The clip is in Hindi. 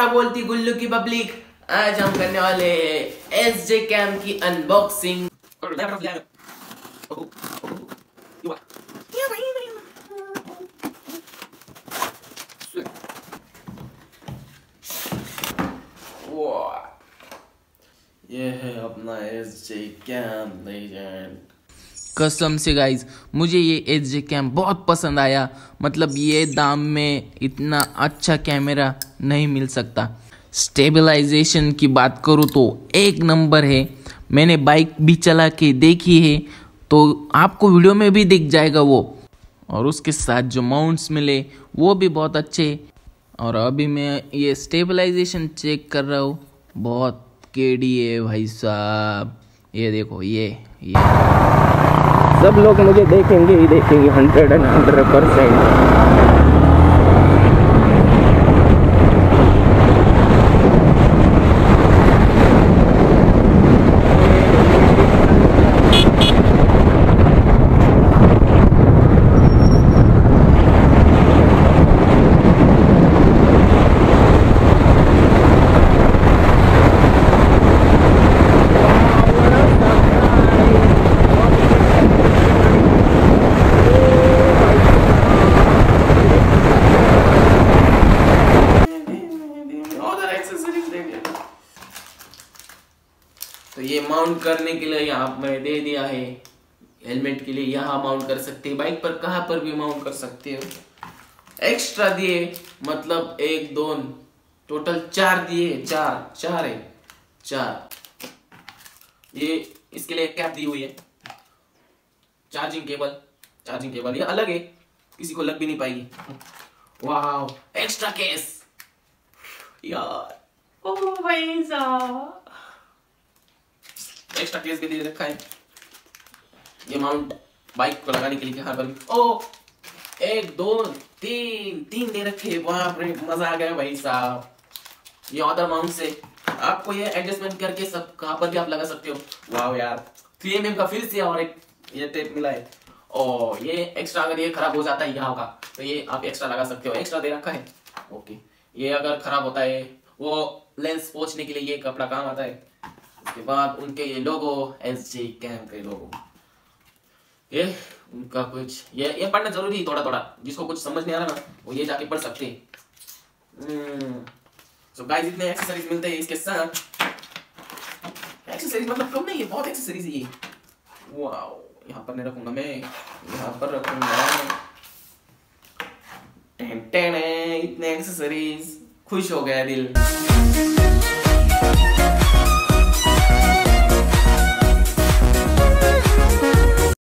क्या बोलती गुल्लू की पब्लिक, आज हम करने वाले एसजे कैम की अनबॉक्सिंग। ये है अपना एसजे कैम लेजेंड। कसम से गाइज मुझे ये एसजे कैम बहुत पसंद आया। मतलब ये दाम में इतना अच्छा कैमरा नहीं मिल सकता। स्टेबलाइजेशन की बात करूँ तो एक नंबर है। मैंने बाइक भी चला के देखी है तो आपको वीडियो में भी दिख जाएगा वो। और उसके साथ जो माउंट्स मिले वो भी बहुत अच्छे। और अभी मैं ये स्टेबलाइजेशन चेक कर रहा हूँ, बहुत केडी है भाई साहब। ये देखो ये सब लोग मुझे देखेंगे ही देखेंगे 100%। तो ये माउंट करने के लिए यहाँ मैंने दे दिया है। हेलमेट के लिए यहाँ माउंट कर सकते हैं, बाइक पर कहाँ पर भी माउंट कर सकते हो। एक्स्ट्रा दिए मतलब 1 2 टोटल 4 दिए, 4 है 4। ये इसके लिए कैप दी हुई है। चार्जिंग केबल ये अलग है, किसी को लग भी नहीं पाएगी। वाह एक्स्ट्रा केस यार, ओ भाई साहब एक्स्ट्रा केस भी दे रखा है। ये माउंट बाइक को लगाने के लिए हर बार। ओ 1 2 3 दे रखे। बाप रे मजा आ गया भाई साहब। ये अदर माउंट से आपको ये एडजस्टमेंट करके सब कहां पर भी आप लगा सकते हो। वाह यार 3mm का फिर से और एक ये टेप मिला है। और ये एक्स्ट्रा अगर ये खराब हो जाता है यहाँ का तो ये आप एक्स्ट्रा लगा सकते हो। एक्स्ट्रा दे रखा है। ओके ये अगर खराब होता है वो लेंस पोंछने के लिए ये कपड़ा काम आता है। उसके बाद उनके ये लोगो एसजे कैम के लोगो, ये उनका कुछ ये पढ़ना जरूरी है थोड़ा। जिसको कुछ समझ नहीं आ रहा ना वो ये जाके पढ़ सकते हैं। सो गाइस इतने एक्सेसरीज मिलते हैं इसके साथ। एक्सेसरीज मतलब कम नहीं है, बहुत एक्सेसरीज है ये। वाओ यहाँ पर नहीं रखूंगा मैं, यहाँ पर रखूंगा। टेन इतने एक्सेसरीज, खुश हो गया दिल।